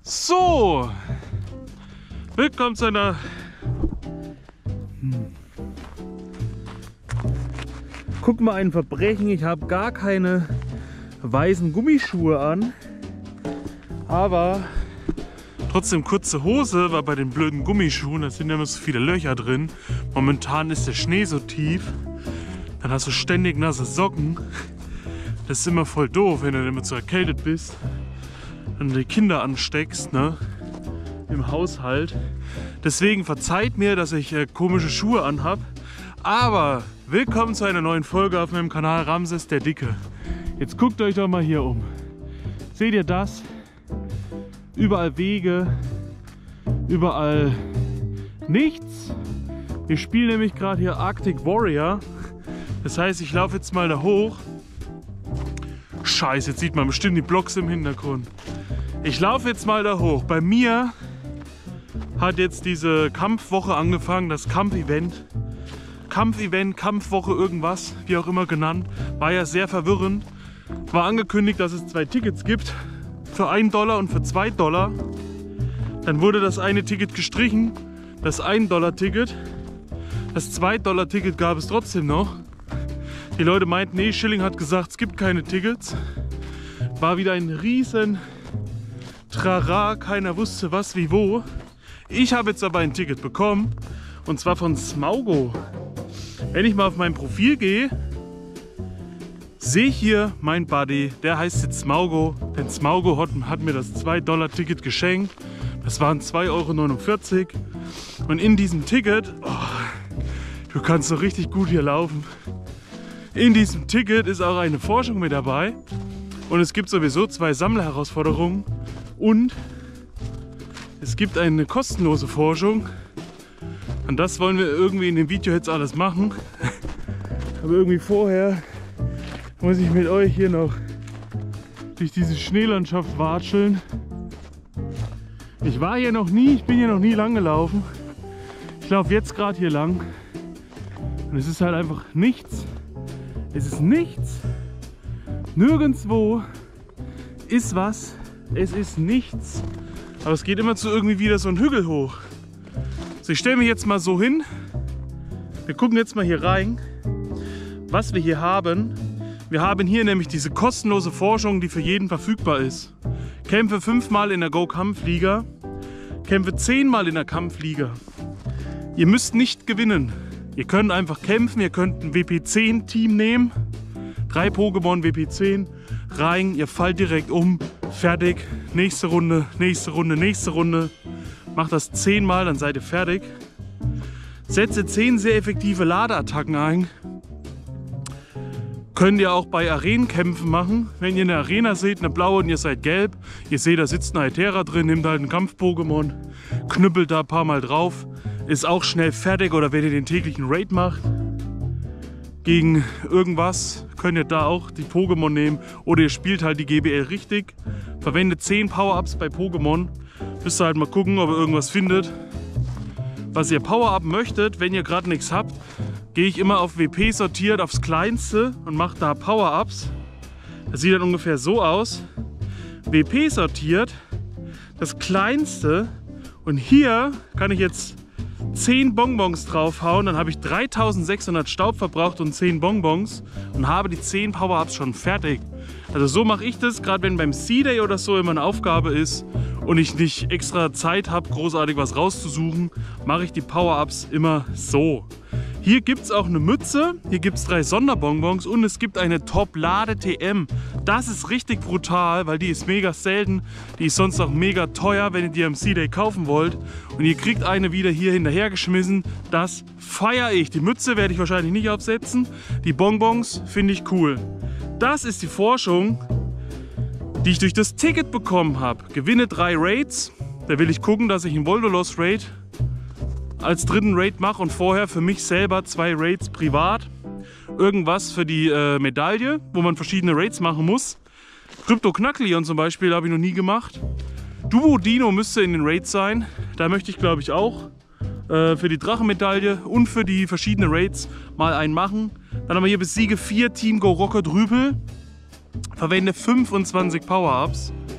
So, willkommen zu einer Guck mal, ein Verbrechen. Ich habe gar keine weißen Gummischuhe an, aber trotzdem kurze Hose, weil bei den blöden Gummischuhen, da sind ja immer so viele Löcher drin. Momentan ist der Schnee so tief, dann hast du ständig nasse Socken. Das ist immer voll doof, wenn du immer zu erkältet bist und die Kinder ansteckst, ne? Im Haushalt. Deswegen verzeiht mir, dass ich komische Schuhe anhab. Aber willkommen zu einer neuen Folge auf meinem Kanal Ramses der Dicke. Jetzt guckt euch doch mal hier um. Seht ihr das? Überall Wege, überall nichts. Wir spielen nämlich gerade hier Arctic Warrior. Das heißt, ich laufe jetzt mal da hoch. Scheiße, jetzt sieht man bestimmt die Blocks im Hintergrund. Ich laufe jetzt mal da hoch. Bei mir hat jetzt diese Kampfwoche angefangen, das Kampfevent. Kampfwoche, irgendwas, wie auch immer genannt. War ja sehr verwirrend. War angekündigt, dass es 2 Tickets gibt. Für $1 und für $2. Dann wurde das eine Ticket gestrichen. Das $1-Ticket. Das $2-Ticket gab es trotzdem noch. Die Leute meinten, nee, Schilling hat gesagt, es gibt keine Tickets. War wieder ein riesen Trara, keiner wusste was, wie, wo. Ich habe jetzt aber ein Ticket bekommen, und zwar von Smaugo. Wenn ich mal auf mein Profil gehe, sehe ich hier mein Buddy, der heißt jetzt Smaugo. Denn Smaugo hat mir das $2-Ticket geschenkt. Das waren 2,49 €. Und in diesem Ticket, oh, du kannst so richtig gut hier laufen. In diesem Ticket ist auch eine Forschung mit dabei. Und es gibt sowieso 2 Sammlerherausforderungen. Und es gibt eine kostenlose Forschung. Und das wollen wir irgendwie in dem Video jetzt alles machen. Aber irgendwie vorher muss ich mit euch hier noch durch diese Schneelandschaft watscheln. Ich war hier noch nie, ich bin hier noch nie lang gelaufen. Ich laufe jetzt gerade hier lang. Und es ist halt einfach nichts. Es ist nichts. Nirgendwo ist was. Es ist nichts. Aber es geht immer zu irgendwie wieder so ein Hügel hoch. So, ich stelle mich jetzt mal so hin. Wir gucken jetzt mal hier rein, was wir hier haben. Wir haben hier nämlich diese kostenlose Forschung, die für jeden verfügbar ist. Kämpfe 5-mal in der Go-Kampfliga. Kämpfe 10-mal in der Kampfliga. Ihr müsst nicht gewinnen. Ihr könnt einfach kämpfen. Ihr könnt ein WP10-Team nehmen. 3 Pokémon WP10 rein. Ihr fallt direkt um. Fertig. Nächste Runde, nächste Runde, nächste Runde. Macht das 10-mal, dann seid ihr fertig. Setze 10 sehr effektive Ladeattacken ein. Könnt ihr auch bei Arenenkämpfen machen. Wenn ihr eine Arena seht, eine blaue und ihr seid gelb, ihr seht, da sitzt eine Hytera drin, nehmt halt einen Kampf-Pokémon, knüppelt da ein paar Mal drauf, ist auch schnell fertig. Oder wenn ihr den täglichen Raid macht, gegen irgendwas, könnt ihr da auch die Pokémon nehmen. Oder ihr spielt halt die GBL richtig, verwendet 10 Power-Ups bei Pokémon. Müsst ihr halt mal gucken, ob ihr irgendwas findet, was ihr Power-Up möchtet. Wenn ihr gerade nichts habt, gehe ich immer auf WP sortiert aufs Kleinste und mache da Power-Ups. Das sieht dann ungefähr so aus. WP sortiert, das Kleinste, und hier kann ich jetzt 10 Bonbons draufhauen, dann habe ich 3600 Staub verbraucht und 10 Bonbons und habe die 10 Power-Ups schon fertig. Also so mache ich das, gerade wenn beim C-Day oder so immer eine Aufgabe ist und ich nicht extra Zeit habe, großartig was rauszusuchen, mache ich die Power-Ups immer so. Hier gibt es auch eine Mütze, hier gibt es 3 Sonderbonbons und es gibt eine Top-Lade-TM. Das ist richtig brutal, weil die ist mega selten. Die ist sonst auch mega teuer, wenn ihr die am C-Day kaufen wollt. Und ihr kriegt eine wieder hier hinterhergeschmissen. Das feiere ich. Die Mütze werde ich wahrscheinlich nicht aufsetzen. Die Bonbons finde ich cool. Das ist die Forschung, die ich durch das Ticket bekommen habe. Gewinne 3 Raids. Da will ich gucken, dass ich einen Voldolos Raid als 3. Raid mache und vorher für mich selber 2 Raids privat. Irgendwas für die Medaille, wo man verschiedene Raids machen muss. Krypto-Knackleon zum Beispiel habe ich noch nie gemacht. Duo-Dino müsste in den Raids sein. Da möchte ich, glaube ich, auch für die Drachenmedaille und für die verschiedenen Raids mal einen machen. Dann haben wir hier bis Siege 4 Team Go Rocket Rüpel. Verwende 25 Power-Ups. Und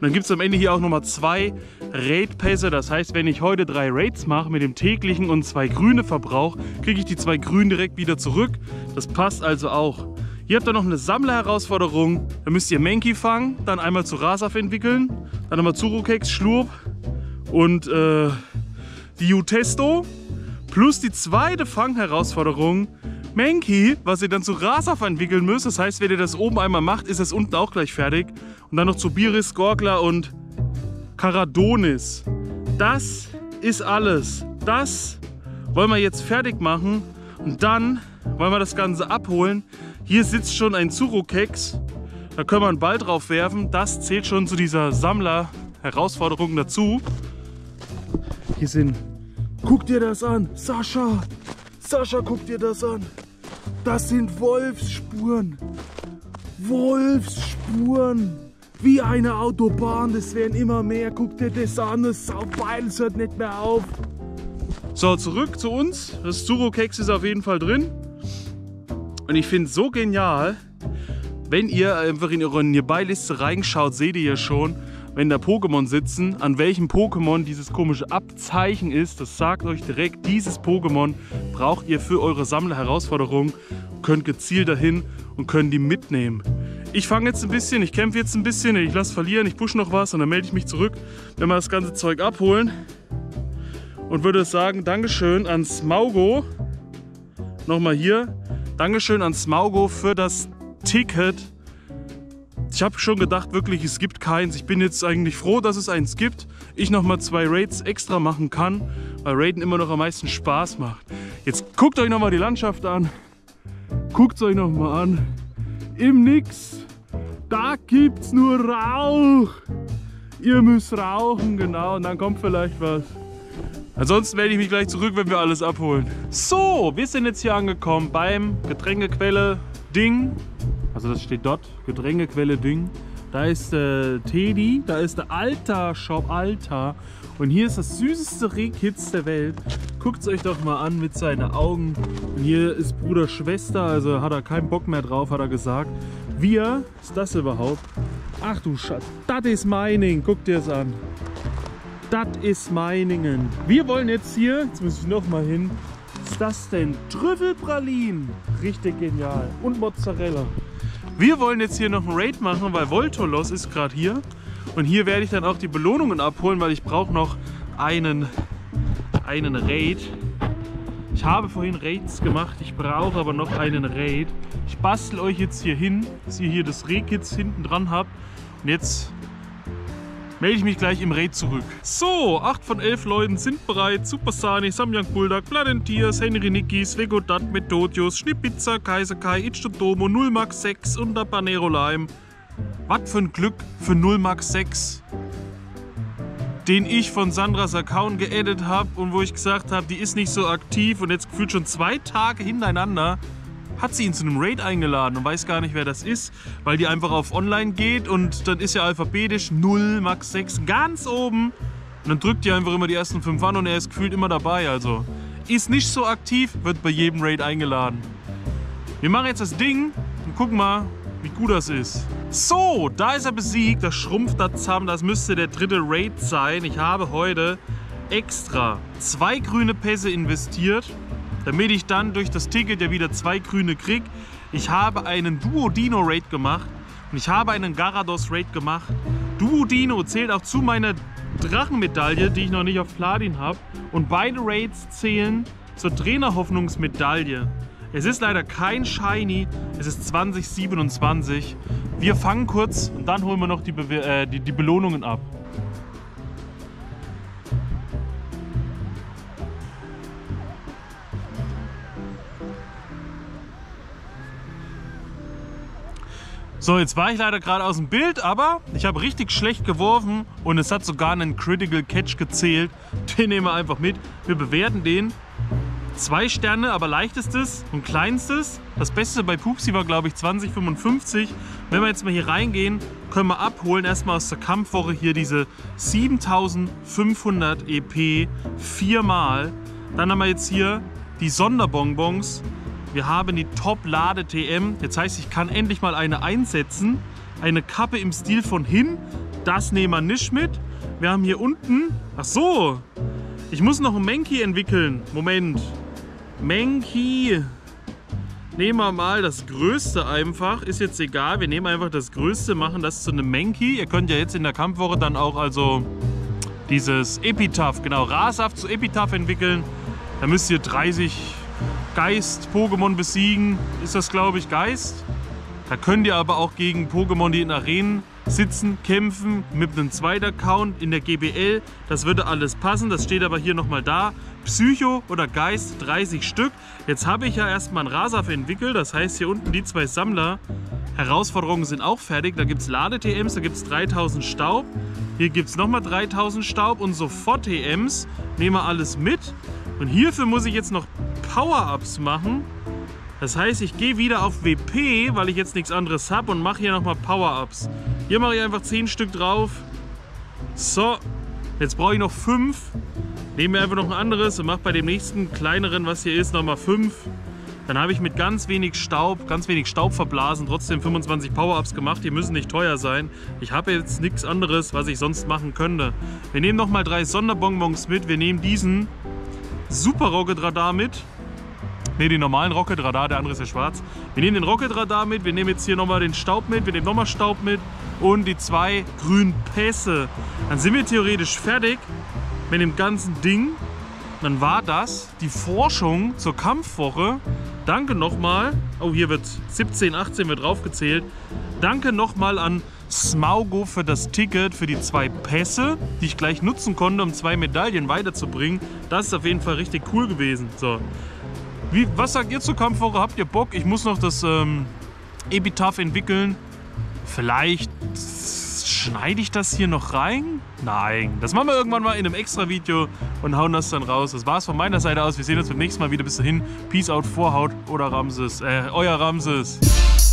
dann gibt es am Ende hier auch nochmal 2 Raid-Pässe. Das heißt, wenn ich heute 3 Raids mache mit dem täglichen und 2 grüne Verbrauch, kriege ich die 2 grünen direkt wieder zurück. Das passt also auch. Hier habt ihr noch eine Sammlerherausforderung. Da müsst ihr Mankey fangen, dann einmal zu Rasaf entwickeln, dann nochmal Zurokex, Schlurp und die Utesto. Plus die zweite Fangherausforderung, Mankey, was ihr dann zu Rasaf entwickeln müsst. Das heißt, wenn ihr das oben einmal macht, ist das unten auch gleich fertig. Und dann noch zu Biris, Gorgler und Karadonis. Das ist alles. Das wollen wir jetzt fertig machen. Und dann wollen wir das Ganze abholen. Hier sitzt schon ein Zurokex. Da können wir einen Ball drauf werfen. Das zählt schon zu dieser Sammler-Herausforderung dazu. Hier sind... Guck dir das an, Sascha! Sascha, guck dir das an! Das sind Wolfsspuren! Wolfsspuren! Wie eine Autobahn, das werden immer mehr. Guck dir das an, das Saubeil, es hört nicht mehr auf. So, zurück zu uns. Das Zurokex ist auf jeden Fall drin. Und ich finde es so genial, wenn ihr einfach in eure Nearby-Liste reinschaut, seht ihr ja schon, wenn da Pokémon sitzen, an welchem Pokémon dieses komische Abzeichen ist. Das sagt euch direkt, dieses Pokémon braucht ihr für eure Sammler-Herausforderung. Könnt gezielt dahin und könnt die mitnehmen. Ich fange jetzt ein bisschen, ich kämpfe jetzt ein bisschen, ich lasse verlieren, ich pushe noch was und dann melde ich mich zurück, wenn wir das ganze Zeug abholen. Und würde sagen, Dankeschön an Smaugo. Nochmal hier. Dankeschön an Smaugo für das Ticket. Ich habe schon gedacht, wirklich, es gibt keins. Ich bin jetzt eigentlich froh, dass es eins gibt. Ich nochmal 2 Raids extra machen kann, weil Raiden immer noch am meisten Spaß macht. Jetzt guckt euch nochmal die Landschaft an. Guckt es euch nochmal an. Im Nix, da gibt's nur Rauch. Ihr müsst rauchen, genau, und dann kommt vielleicht was. Ansonsten melde ich mich gleich zurück, wenn wir alles abholen. So, wir sind jetzt hier angekommen beim Getränkequelle Ding. Also das steht dort, Getränkequelle Ding. Da ist der Teddy, da ist der Alta-Shop Alta. Und hier ist das süßeste Rehkitz der Welt. Guckt es euch doch mal an mit seinen Augen. Und hier ist Bruder Schwester, also hat er keinen Bock mehr drauf, hat er gesagt. Wir, was ist das überhaupt? Ach du Schatz, das ist Meining, guck dir das an. Das ist Meiningen. Wir wollen jetzt hier, jetzt muss ich noch mal hin, was ist das denn? Trüffelpralinen. Richtig genial. Und Mozzarella. Wir wollen jetzt hier noch einen Raid machen, weil Voltolos ist gerade hier. Und hier werde ich dann auch die Belohnungen abholen, weil ich brauche noch einen Raid. Ich habe vorhin Raids gemacht, ich brauche aber noch einen Raid. Ich bastel euch jetzt hier hin, dass ihr hier das Rehkitz hinten dran habt. Und jetzt melde ich mich gleich im Raid zurück. So, 8 von 11 Leuten sind bereit. Super Sani, Samyang Bulldog, Planentiers, Henry Nikis, Vegodat, Methodius, Schnippizza, Kaiser Kai, Ichtodomo, 0 Max 6 und der Panero Lime. Was für ein Glück für 0 Max 6, den ich von Sandras Account geedit habe und wo ich gesagt habe, die ist nicht so aktiv und jetzt gefühlt schon 2 Tage hintereinander hat sie ihn zu einem Raid eingeladen und weiß gar nicht, wer das ist, weil die einfach auf Online geht und dann ist ja alphabetisch 0 Max 6 ganz oben und dann drückt die einfach immer die ersten 5 an und er ist gefühlt immer dabei, also ist nicht so aktiv, wird bei jedem Raid eingeladen. Wir machen jetzt das Ding und gucken mal, wie gut das ist. So, da ist er besiegt, das schrumpft da zusammen, das müsste der 3. Raid sein. Ich habe heute extra 2 grüne Pässe investiert, damit ich dann durch das Ticket ja wieder 2 grüne kriege. Ich habe einen Duodino-Raid gemacht und ich habe einen Garados-Raid gemacht. Duodino zählt auch zu meiner Drachenmedaille, die ich noch nicht auf Platin habe. Und beide Raids zählen zur Trainerhoffnungsmedaille. Es ist leider kein Shiny, es ist 2027. Wir fangen kurz und dann holen wir noch die Belohnungen ab. So, jetzt war ich leider gerade aus dem Bild, aber ich habe richtig schlecht geworfen und es hat sogar einen Critical Catch gezählt. Den nehmen wir einfach mit. Wir bewerten den. 2 Sterne, aber leichtestes und kleinstes. Das Beste bei Pupsi war, glaube ich, 20,55. Wenn wir jetzt mal hier reingehen, können wir abholen. Erstmal aus der Kampfwoche hier diese 7500 EP 4-mal. Dann haben wir jetzt hier die Sonderbonbons. Wir haben die Top-Lade-TM. Jetzt heißt, ich kann endlich mal eine einsetzen. Eine Kappe im Stil von Hin. Das nehmen wir nicht mit. Wir haben hier unten... Ach so. Ich muss noch einen Menki entwickeln. Moment. Menki. Nehmen wir mal das Größte einfach. Ist jetzt egal. Wir nehmen einfach das Größte, machen das zu einem Menki. Ihr könnt ja jetzt in der Kampfwoche dann auch also dieses Epitaph, genau, Rasaft zu Epitaph entwickeln. Da müsst ihr 30 Geist-Pokémon besiegen. Ist das, glaube ich, Geist? Da könnt ihr aber auch gegen Pokémon, die in Arenen sitzen, kämpfen mit einem zweiten Account in der GBL. Das würde alles passen. Das steht aber hier nochmal da. Psycho oder Geist 30 Stück. Jetzt habe ich ja erstmal ein Rasaft entwickelt. Das heißt, hier unten die 2 Sammler. Herausforderungen sind auch fertig. Da gibt es Lade-TMs, da gibt es 3000 Staub. Hier gibt es nochmal 3000 Staub und Sofort-TMs. Nehmen wir alles mit. Und hierfür muss ich jetzt noch Power-Ups machen. Das heißt, ich gehe wieder auf WP, weil ich jetzt nichts anderes habe und mache hier nochmal Power-Ups. Hier mache ich einfach 10 Stück drauf. So, jetzt brauche ich noch 5. Nehme mir einfach noch ein anderes und mache bei dem nächsten kleineren, was hier ist, nochmal 5. Dann habe ich mit ganz wenig Staub verblasen, trotzdem 25 Power-Ups gemacht. Die müssen nicht teuer sein. Ich habe jetzt nichts anderes, was ich sonst machen könnte. Wir nehmen nochmal 3 Sonderbonbons mit. Wir nehmen diesen Super Rocket Radar mit. Ne, den normalen Rocket Radar, der andere ist ja schwarz. Wir nehmen den Rocket Radar mit, wir nehmen jetzt hier nochmal den Staub mit, wir nehmen nochmal Staub mit und die 2 grünen Pässe. Dann sind wir theoretisch fertig mit dem ganzen Ding. Dann war das die Forschung zur Kampfwoche. Danke nochmal. Oh, hier wird 17, 18 wird draufgezählt. Danke nochmal an Smaugo für das Ticket, für die 2 Pässe, die ich gleich nutzen konnte, um 2 Medaillen weiterzubringen. Das ist auf jeden Fall richtig cool gewesen. So. Was sagt ihr zur Kampfwoche? Habt ihr Bock? Ich muss noch das Epitaph entwickeln. Vielleicht schneide ich das hier noch rein? Nein, das machen wir irgendwann mal in einem extra Video und hauen das dann raus. Das war's von meiner Seite aus. Wir sehen uns beim nächsten Mal wieder. Bis dahin. Peace out, Vorhaut oder Ramses. Euer Ramses.